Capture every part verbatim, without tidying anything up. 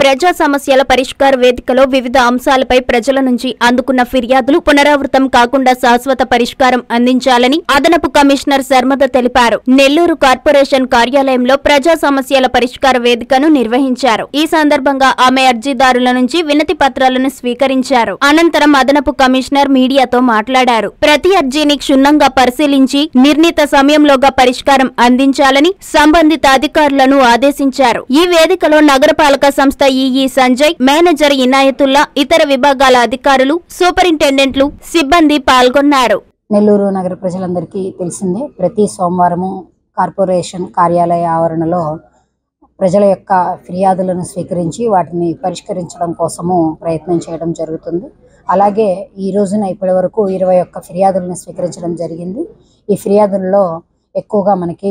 ప్రజా సమస్యల పరిష్కార వేదికలో వివిధ అంశాలపై ప్రజల నుంచి అందుకున్న ఫిర్యాదులు పునరావృతం కాకుండా శాశ్వత పరిష్కారం అందించాలని అదనపు కమిషనర్ శర్మద తెలిపారు. నెల్లూరు కార్పొరేషన్ కార్యాలయంలో ప్రజా సమస్యల పరిష్కార వేదికను నిర్వహించారు. ఈ సందర్భంగా ఆమె అర్జీదారుల నుంచి వినతి పత్రాలను స్వీకరించారు. అనంతరం అదనపు కమిషనర్ మీడియాతో మాట్లాడారు. ప్రతి అర్జీని క్షుణ్ణంగా పరిశీలించి నిర్ణీత సమయంలోగా పరిష్కారం అందించాలని సంబంధిత అధికారులను ఆదేశించారు. ఈ వేదికలో నగరపాలక సంస్థ ఈఈ సంజయ్, మేనేజర్ ఇనాయతుల్లా, ఇతర విభాగాల అధికారులు, సూపరింటెండెంట్లు, సిబ్బంది పాల్గొన్నారు. నెల్లూరు నగర ప్రజలందరికీ తెలిసిందే, ప్రతి సోమవారము కార్పొరేషన్ కార్యాలయ ఆవరణలో ప్రజల యొక్క ఫిర్యాదులను స్వీకరించి వాటిని పరిష్కరించడం కోసము ప్రయత్నం చేయడం జరుగుతుంది. అలాగే ఈ రోజున ఇప్పటి వరకు ఇరవై ఒక్క ఫిర్యాదులను స్వీకరించడం జరిగింది. ఈ ఫిర్యాదుల్లో ఎక్కువగా మనకి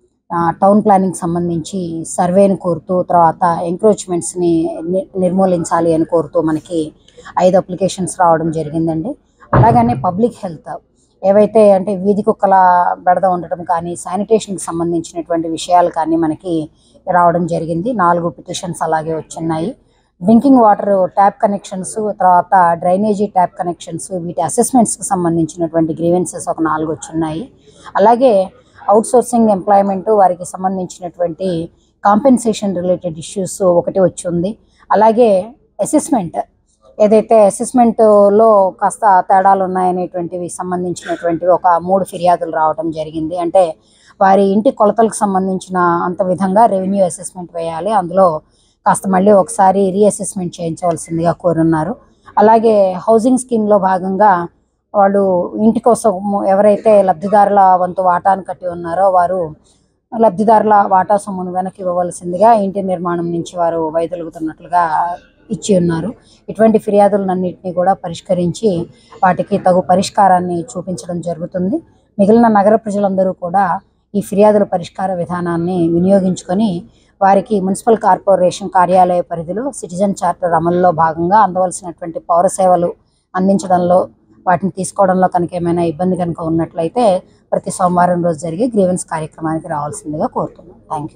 టౌన్ ప్లానింగ్ సంబంధించి సర్వేను కోరుతూ, తర్వాత ఎంక్రోచ్మెంట్స్ని నిర్మూలించాలి అని కోరుతూ మనకి ఐదు అప్లికేషన్స్ రావడం జరిగిందండి. అలాగనే పబ్లిక్ హెల్త్ ఏవైతే అంటే వీధి కుక్కల బెడద ఉండటం కానీ, శానిటేషన్కి సంబంధించినటువంటి విషయాలు కానీ మనకి రావడం జరిగింది. నాలుగు పిటిషన్స్ అలాగే వచ్చున్నాయి. డ్రింకింగ్ వాటర్ ట్యాప్ కనెక్షన్స్, తర్వాత డ్రైనేజీ ట్యాప్ కనెక్షన్స్, వీటి అసెస్మెంట్స్కి సంబంధించినటువంటి గ్రీవెన్సెస్ ఒక నాలుగు వచ్చున్నాయి. అలాగే అవుట్సోర్సింగ్ ఎంప్లాయ్మెంట్ వారికి సంబంధించినటువంటి కాంపెన్సేషన్ రిలేటెడ్ ఇష్యూస్ ఒకటి వచ్చి ఉంది. అలాగే అసెస్మెంట్ ఏదైతే అసెస్మెంట్లో కాస్త తేడాలు ఉన్నాయనేటువంటివి సంబంధించినటువంటివి ఒక మూడు ఫిర్యాదులు రావడం జరిగింది. అంటే వారి ఇంటి కొలతలకు సంబంధించిన అంత విధంగా రెవెన్యూ అసెస్మెంట్ వేయాలి, అందులో కాస్త మళ్ళీ ఒకసారి రీఅసెస్మెంట్ చేయించవలసిందిగా కోరున్నారు. అలాగే హౌసింగ్ స్కీమ్లో భాగంగా వాళ్ళు ఇంటి కోసం ఎవరైతే లబ్ధిదారుల వంతు వాటాను కట్టి ఉన్నారో వారు లబ్ధిదారుల వాటా సొమ్మును వెనక్కి ఇవ్వవలసిందిగా ఇంటి నిర్మాణం నుంచి వారు వైదొలుగుతున్నట్లుగా ఇచ్చి ఉన్నారు. ఇటువంటి ఫిర్యాదులన్నింటినీ కూడా పరిష్కరించి వాటికి తగు పరిష్కారాన్ని చూపించడం జరుగుతుంది. మిగిలిన నగర ప్రజలందరూ కూడా ఈ ఫిర్యాదుల పరిష్కార విధానాన్ని వినియోగించుకొని వారికి మున్సిపల్ కార్పొరేషన్ కార్యాలయ పరిధిలో సిటిజన్ చార్టర్ అమలులో భాగంగా అందవలసినటువంటి పౌర సేవలు అందించడంలో, వాటిని తీసుకోవడంలో కనుక ఏమైనా ఇబ్బంది కనుక ఉన్నట్లయితే ప్రతి సోమవారం రోజు జరిగే గ్రీవెన్స్ కార్యక్రమానికి రావాల్సిందిగా కోరుతున్నాం. Thank you.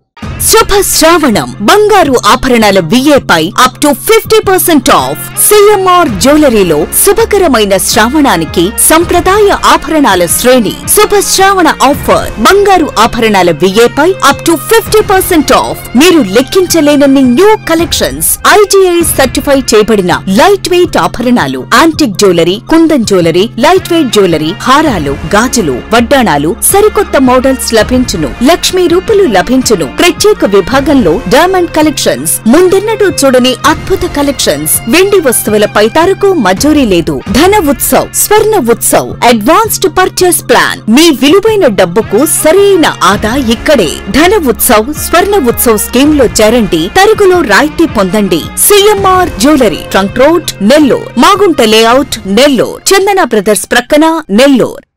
శుభ శ్రావణం బంగారు ఆభరణాల విఏపై up to fifty percent off. CMR జ్యువెలరీలో శుభకరమైన శ్రావణానికి సంప్రదాయ ఆభరణాల శ్రేణి. శుభ శ్రావణ ఆఫర్ బంగారు ఆభరణాల విఏపై up to fifty percent off. మీరు లెక్కించలేనన్ని న్యూ కలెక్షన్స్, ఐటీఐ సర్టిఫై చేయబడిన లైట్ వెయిట్ ఆభరణాలు, antique jewellery, kundan jewellery, light weight jewellery, హారాలు, గాజులు, వడ్డాణాలు, సరికొత్త మోడల్స్ లభించును. లక్ష్మీ రూపులు లభించును. ప్రత్యేక విభాగంలో డైమండ్ కలెక్షన్స్, ముందెన్నడూ చూడని అద్భుత కలెక్షన్స్. వెండి వస్తువులపై తరకు మజూరీ లేదు. Dhana Utsav, Swarna Utsav, advanced purchase plan. మీ విలువైన డబ్బుకు సరైన ఆదా ఇక్కడే. ధన ఉత్సవ్, స్వర్ణ ఉత్సవ్ స్కీమ్ లో చేరండి. తరుగులో రాయితీ పొందండి. CMR jewellery, trunk road, Nellore. Magunta layout, Nellore. Chandana brothers ప్రక్కన, నెల్లూరు.